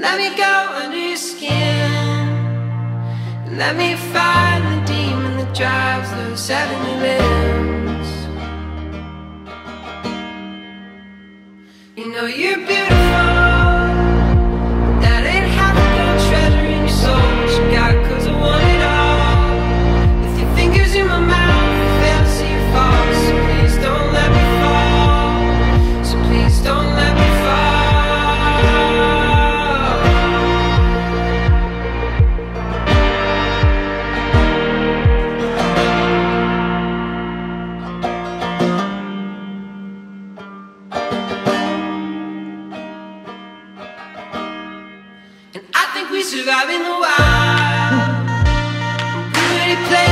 let me go under your skin. Let me find the demon that drives those heavenly limbs. You know you're beautiful, but that ain't half the gold treasure in your soul. What you got, 'cause I want it all. With your fingers in my mouth, I fail to see you fall. So please don't let me fall. So please don't let me fall. And I think we survive in the wild. We already played